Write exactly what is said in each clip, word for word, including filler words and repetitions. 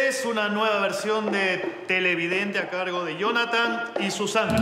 ustedes una nueva versión de Televidente a cargo de Jonathan y Susana.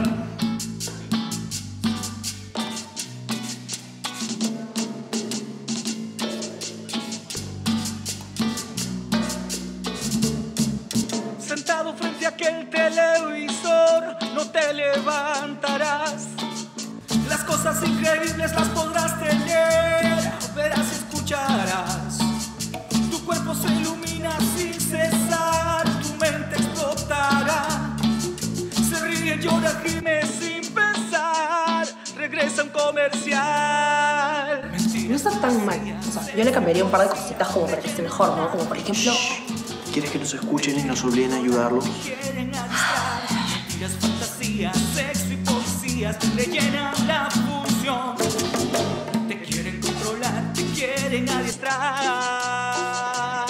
Sentado frente a aquel televisor, no te levantarás. Las cosas increíbles las podrás tener, verás y escucharás. Tu cuerpo se ilumina sin cesar, tu mente explotará. Se ríe, llora, gime sin pensar, regresa un comercial. No está tan mal. O sea, yo le cambiaría un par de cositas como para que esté mejor, ¿no? Como por ejemplo... ¿Quieres que nos escuchen y nos obliguen a ayudarlos? Mentiras, fantasías, sexo y poesías rellenan la función. Te quieren controlar, te quieren adiestrar.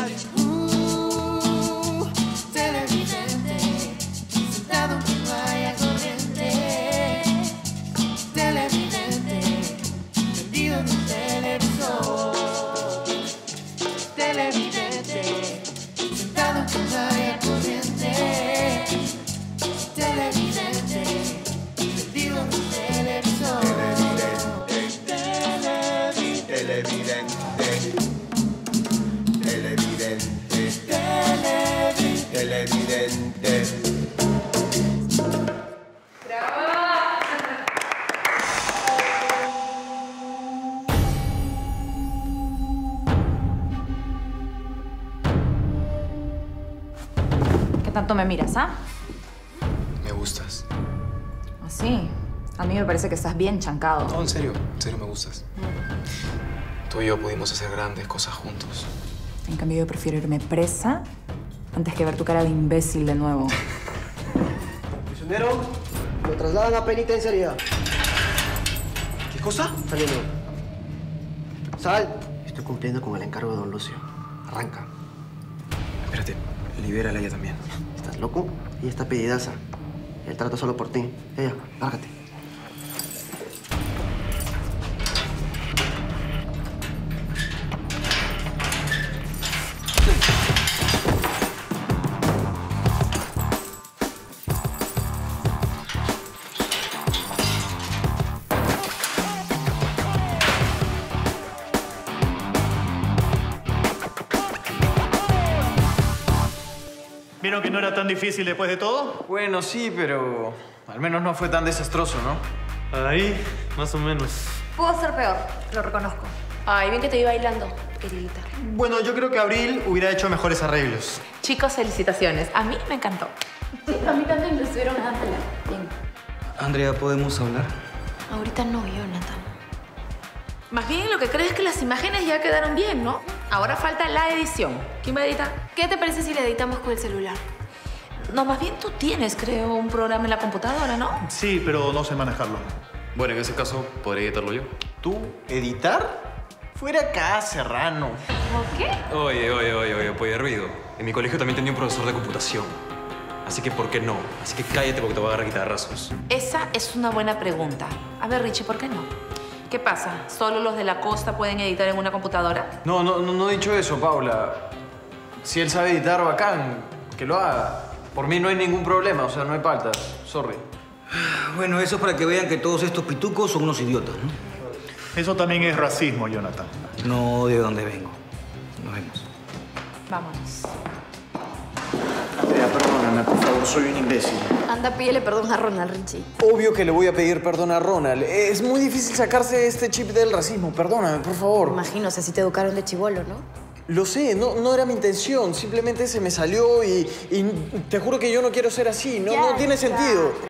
Uh, televidente, sentado que no haya corriente. Televidente, prendido en un televisor. Televidente, sentado que no haya corriente. Televidente, prendido en un televisor. Televidente, televidente, televidente, televidente. ¿Qué tanto me miras, ah? Me gustas. ¿Ah, sí? A mí me parece que estás bien chancado. No, en serio. En serio me gustas. Tú y yo pudimos hacer grandes cosas juntos. En cambio, yo prefiero irme presa antes que ver tu cara de imbécil de nuevo. Prisionero, lo trasladan a penitenciaría. ¿Qué cosa? Saliendo. Sal. Estoy cumpliendo con el encargo de don Lucio. Arranca. Espérate, libérala ella también. ¿Estás loco? Ella está pedidaza. Él trata solo por ti. Ella, lárgate. ¿Vieron que no era tan difícil después de todo? Bueno, sí, pero al menos no fue tan desastroso, ¿no? Ahí, más o menos. Pudo ser peor, lo reconozco. Ay, bien que te vi bailando, queridita. Bueno, yo creo que Abril hubiera hecho mejores arreglos. Chicos, felicitaciones. A mí me encantó. Sí, a mí también me estuvieron dándola. Bien. Andrea, ¿podemos hablar? Ahorita no, Jonathan. Más bien, lo que creo es que las imágenes ya quedaron bien, ¿no? Ahora falta la edición. ¿Quién va a editar? ¿Qué te parece si la editamos con el celular? No, más bien tú tienes, creo, un programa en la computadora, ¿no? Sí, pero no sé manejarlo. Bueno, en ese caso, podría editarlo yo. ¿Tú? ¿Editar? Fuera acá, Serrano. ¿Por qué? Oye, oye, oye, oye, pues ruido. En mi colegio también tenía un profesor de computación. Así que, ¿por qué no? Así que cállate porque te voy a agarrar guitarrazos. Esa es una buena pregunta. A ver, Richie, ¿por qué no? ¿Qué pasa? ¿Solo los de la costa pueden editar en una computadora? No, no, no, no he dicho eso, Paula. Si él sabe editar, bacán, que lo haga. Por mí no hay ningún problema, o sea, no hay faltas. Sorry. Bueno, eso es para que vean que todos estos pitucos son unos idiotas, ¿no? Eso también es racismo, Jonathan. No de dónde vengo. Nos vemos. Vámonos. Andrea, perdóname, por favor, soy un imbécil. Anda, pídele perdón a Ronald, Richie. Obvio que le voy a pedir perdón a Ronald. Es muy difícil sacarse este chip del racismo. Perdóname, por favor. Imagino, o sea, si te educaron de chibolo, ¿no? Lo sé, no, no era mi intención. Simplemente se me salió y, y te juro que yo no quiero ser así. No, Ya, no tiene ya. sentido.